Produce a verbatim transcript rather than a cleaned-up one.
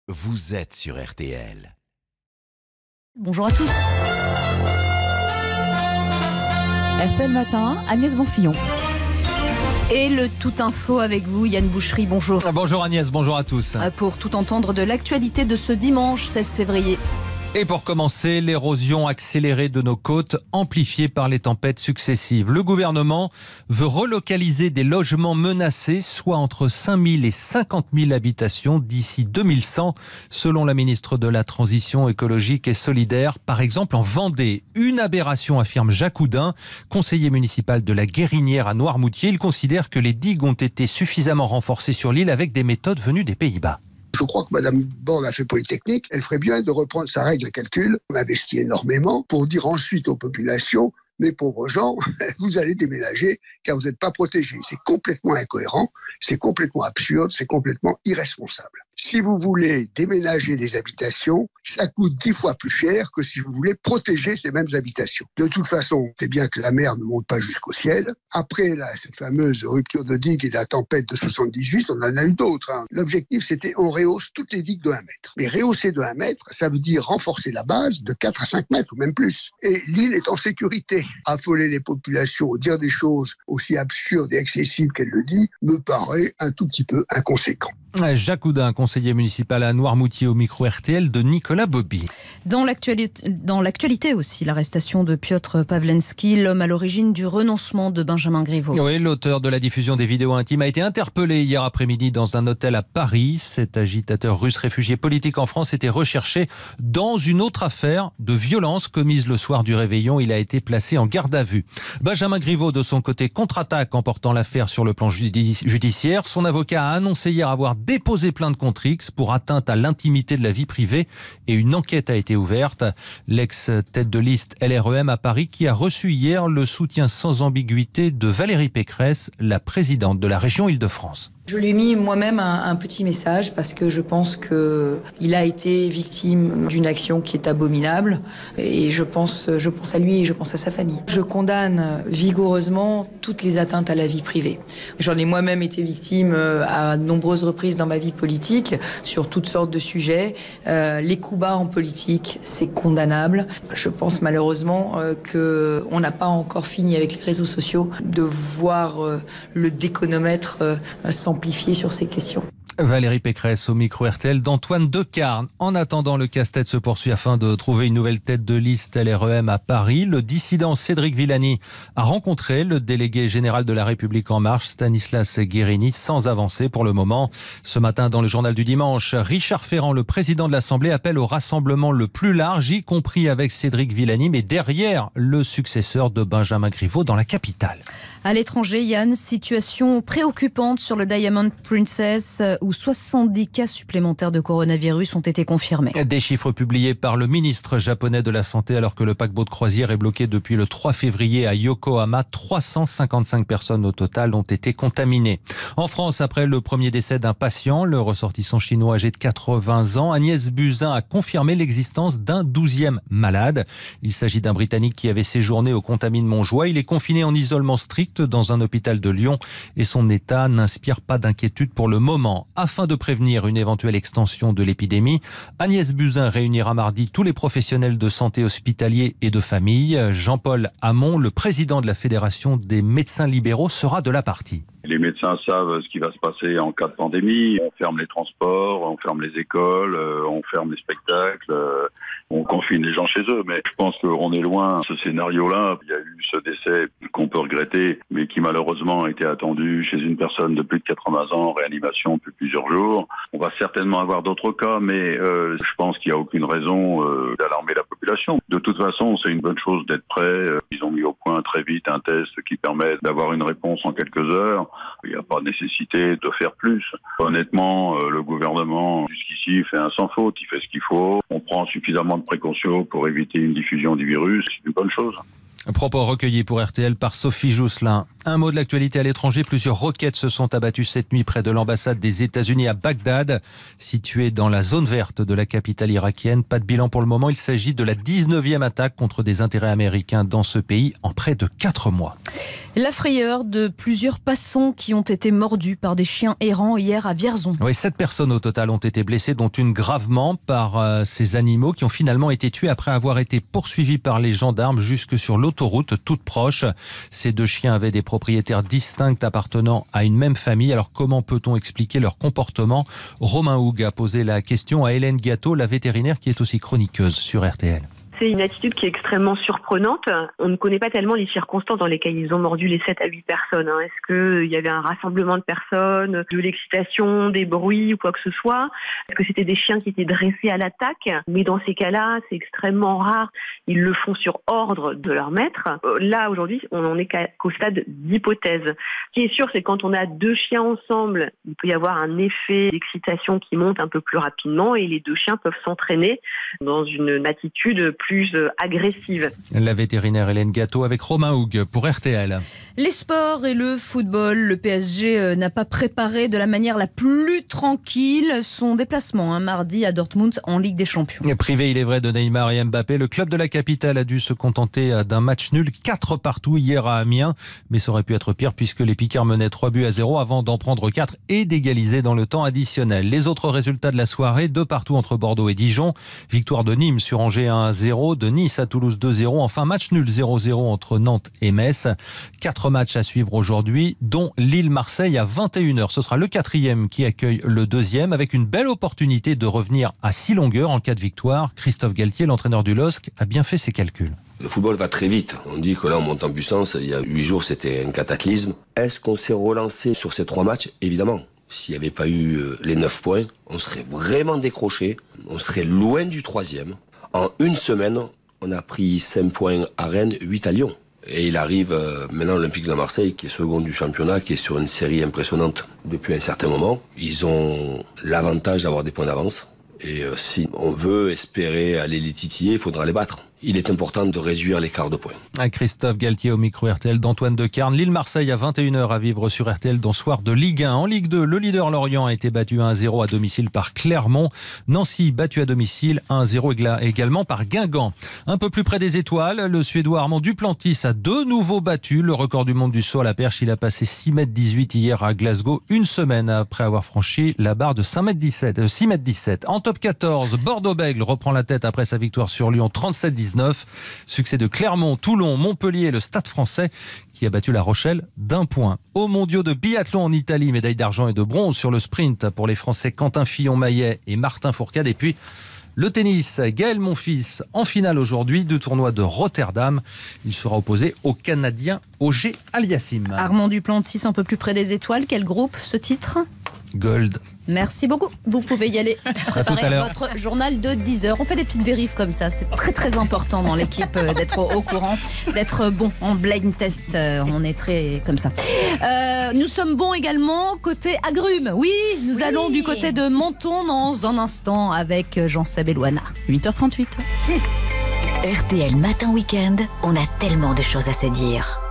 Vous êtes sur R T L. Bonjour à tous. R T L Matin, Agnès Bonfillon. Et le Tout Info avec vous, Yann Boucherie, bonjour. Bonjour Agnès, bonjour à tous. Pour tout entendre de l'actualité de ce dimanche seize février. Et pour commencer, l'érosion accélérée de nos côtes, amplifiée par les tempêtes successives. Le gouvernement veut relocaliser des logements menacés, soit entre cinq mille et cinquante mille habitations d'ici deux mille cent, selon la ministre de la Transition écologique et solidaire. Par exemple, en Vendée, une aberration, affirme Jacques Oudin, conseiller municipal de la Guérinière à Noirmoutier. Il considère que les digues ont été suffisamment renforcées sur l'île avec des méthodes venues des Pays-Bas. Je crois que Mme Borne a fait Polytechnique. Elle ferait bien de reprendre sa règle de calcul. On investit énormément pour dire ensuite aux populations, mes pauvres gens, vous allez déménager car vous n'êtes pas protégés. C'est complètement incohérent, c'est complètement absurde, c'est complètement irresponsable. Si vous voulez déménager les habitations, ça coûte dix fois plus cher que si vous voulez protéger ces mêmes habitations. De toute façon, c'est bien que la mer ne monte pas jusqu'au ciel. Après là, cette fameuse rupture de digue et la tempête de soixante-dix-huit, on en a eu d'autres. Hein. L'objectif, c'était on rehausse toutes les digues de un mètre. Mais rehausser de un mètre, ça veut dire renforcer la base de quatre à cinq mètres ou même plus. Et l'île est en sécurité. Affoler les populations, dire des choses aussi absurdes et excessives qu'elle le dit, me paraît un tout petit peu inconséquent. Jacques Oudin, conseiller municipal à Noirmoutier, au micro R T L de Nicolas Bobby. Dans l'actualité, dans l'actualité aussi, l'arrestation de Piotr Pawlenski, l'homme à l'origine du renoncement de Benjamin Griveaux. Oui, l'auteur de la diffusion des vidéos intimes a été interpellé hier après-midi dans un hôtel à Paris. Cet agitateur russe réfugié politique en France était recherché dans une autre affaire de violence commise le soir du réveillon. Il a été placé en garde à vue. Benjamin Griveaux, de son côté, contre-attaque en portant l'affaire sur le plan judiciaire. Son avocat a annoncé hier avoir déposé plainte contre X pour atteinte à l'intimité de la vie privée et une enquête a été ouverte. L'ex-tête de liste L R E M à Paris qui a reçu hier le soutien sans ambiguïté de Valérie Pécresse, la présidente de la région Île-de-France. Je lui ai mis moi-même un, un petit message parce que je pense qu'il a été victime d'une action qui est abominable et je pense, je pense à lui et je pense à sa famille. Je condamne vigoureusement toutes les atteintes à la vie privée. J'en ai moi-même été victime à de nombreuses reprises dans ma vie politique sur toutes sortes de sujets. Euh, les coups bas en politique, c'est condamnable. Je pense malheureusement euh, qu'on n'a pas encore fini avec les réseaux sociaux de voir euh, le déconomètre euh, sans amplifié sur ces questions. Valérie Pécresse au micro R T L d'Antoine Decarne. En attendant, le casse-tête se poursuit afin de trouver une nouvelle tête de liste L R E M à Paris. Le dissident Cédric Villani a rencontré le délégué général de La République En Marche, Stanislas Guerini, sans avancée pour le moment. Ce matin, dans le journal du dimanche, Richard Ferrand, le président de l'Assemblée, appelle au rassemblement le plus large, y compris avec Cédric Villani, mais derrière le successeur de Benjamin Griveaux dans la capitale. À l'étranger, Yann, situation préoccupante sur le Diamond Princess où soixante-dix cas supplémentaires de coronavirus ont été confirmés. Des chiffres publiés par le ministre japonais de la Santé alors que le paquebot de croisière est bloqué depuis le trois février à Yokohama. trois cent cinquante-cinq personnes au total ont été contaminées. En France, après le premier décès d'un patient, le ressortissant chinois âgé de quatre-vingts ans, Agnès Buzyn a confirmé l'existence d'un douzième malade. Il s'agit d'un Britannique qui avait séjourné au Contamine-Montjoie. Il est confiné en isolement strict dans un hôpital de Lyon et son état n'inspire pas d'inquiétude pour le moment. Afin de prévenir une éventuelle extension de l'épidémie, Agnès Buzyn réunira mardi tous les professionnels de santé hospitaliers et de famille. Jean-Paul Hamon, le président de la Fédération des médecins libéraux, sera de la partie. Les médecins savent ce qui va se passer en cas de pandémie. On ferme les transports, on ferme les écoles, on ferme les spectacles, on confine les gens chez eux. Mais je pense qu'on est loin de ce scénario-là. Il y a eu ce décès qu'on peut regretter, mais qui malheureusement a été attendu chez une personne de plus de quatre-vingts ans en réanimation depuis plusieurs jours. On va certainement avoir d'autres cas, mais euh, je pense qu'il n'y a aucune raison euh, d'alarmer la population. De toute façon, c'est une bonne chose d'être prêt. Ils ont mis au point très vite un test qui permet d'avoir une réponse en quelques heures. Il n'y a pas nécessité de faire plus. Honnêtement, le gouvernement, jusqu'ici, fait un sans faute. Il fait ce qu'il faut. On prend suffisamment de précautions pour éviter une diffusion du virus. C'est une bonne chose. Propos recueillis pour R T L par Sophie Jousselin. Un mot de l'actualité à l'étranger. Plusieurs roquettes se sont abattues cette nuit près de l'ambassade des États-Unis à Bagdad, située dans la zone verte de la capitale irakienne. Pas de bilan pour le moment. Il s'agit de la dix-neuvième attaque contre des intérêts américains dans ce pays en près de quatre mois. La frayeur de plusieurs passants qui ont été mordus par des chiens errants hier à Vierzon. Oui, sept personnes au total ont été blessées, dont une gravement par euh, ces animaux qui ont finalement été tués après avoir été poursuivis par les gendarmes jusque sur l'autoroute toute proche. Ces deux chiens avaient des propriétaires distincts appartenant à une même famille. Alors comment peut-on expliquer leur comportement ? Romain Houg a posé la question à Hélène Gâteau, la vétérinaire qui est aussi chroniqueuse sur R T L. C'est une attitude qui est extrêmement surprenante. On ne connaît pas tellement les circonstances dans lesquelles ils ont mordu les sept à huit personnes. Est-ce qu'il y avait un rassemblement de personnes, de l'excitation, des bruits ou quoi que ce soit ? Est-ce que c'était des chiens qui étaient dressés à l'attaque ? Mais dans ces cas-là, c'est extrêmement rare. Ils le font sur ordre de leur maître. Là, aujourd'hui, on n'en est qu'au stade d'hypothèse. Ce qui est sûr, c'est que quand on a deux chiens ensemble, il peut y avoir un effet d'excitation qui monte un peu plus rapidement et les deux chiens peuvent s'entraîner dans une attitude plus plus agressive. La vétérinaire Hélène Gâteau avec Romain Houg pour R T L. Les sports et le football. Le P S G n'a pas préparé de la manière la plus tranquille son déplacement un mardi à Dortmund en Ligue des Champions. Privé, il est vrai, de Neymar et Mbappé, le club de la capitale a dû se contenter d'un match nul, quatre partout hier à Amiens. Mais ça aurait pu être pire puisque les Picards menaient trois buts à zéro avant d'en prendre quatre et d'égaliser dans le temps additionnel. Les autres résultats de la soirée, deux partout entre Bordeaux et Dijon. Victoire de Nîmes sur Angers un zéro. De Nice à Toulouse deux zéro. Enfin, match nul zéro zéro entre Nantes et Metz. Quatre matchs à suivre aujourd'hui, dont Lille-Marseille à vingt et une heures. Ce sera le quatrième qui accueille le deuxième, avec une belle opportunité de revenir à six longueurs en cas de victoire. Christophe Galtier, l'entraîneur du L O S C, a bien fait ses calculs. Le football va très vite. On dit que là, on monte en puissance. Il y a huit jours, c'était un cataclysme. Est-ce qu'on s'est relancé sur ces trois matchs ? Évidemment. S'il n'y avait pas eu les neuf points, on serait vraiment décroché. On serait loin du troisième. En une semaine, on a pris cinq points à Rennes, huit à Lyon. Et il arrive euh, maintenant l'Olympique de Marseille, qui est second du championnat, qui est sur une série impressionnante depuis un certain moment. Ils ont l'avantage d'avoir des points d'avance. Et euh, si on veut espérer aller les titiller, il faudra les battre. Il est important de réduire l'écart de points. À Christophe Galtier au micro R T L d'Antoine Decarne. Lille-Marseille à vingt et une heures à vivre sur R T L dans soir de Ligue un. En Ligue deux, le leader Lorient a été battu un zéro à domicile par Clermont. Nancy battu à domicile un zéro également par Guingamp. Un peu plus près des étoiles, le Suédois Armand Duplantis a de nouveau battu le record du monde du saut à la perche. Il a passé six mètres dix-huit hier à Glasgow, une semaine après avoir franchi la barre de cinq mètres dix-sept, six mètres dix-sept. En top quatorze, Bordeaux-Bègles reprend la tête après sa victoire sur Lyon trente-sept dix-neuf. Succès de Clermont, Toulon, Montpellier et le Stade français qui a battu La Rochelle d'un point. Aux mondiaux de biathlon en Italie, médaille d'argent et de bronze sur le sprint pour les Français Quentin Fillon-Maillet et Martin Fourcade. Et puis le tennis, Gaël Monfils en finale aujourd'hui du tournoi de Rotterdam. Il sera opposé au Canadien Auger Aliassime. Armand Duplantis un peu plus près des étoiles. Quel groupe, ce titre ? Gold. Merci beaucoup. Vous pouvez y aller préparer votre journal de dix heures. On fait des petites vérifs comme ça. C'est très très important dans l'équipe d'être au courant, d'être bon en blind test. On est très comme ça. Euh, nous sommes bons également côté agrumes. Oui, nous oui. allons du côté de Menton dans un instant avec Jean-Seb Elouana. huit heures trente-huit. R T L Matin Week-end, on a tellement de choses à se dire.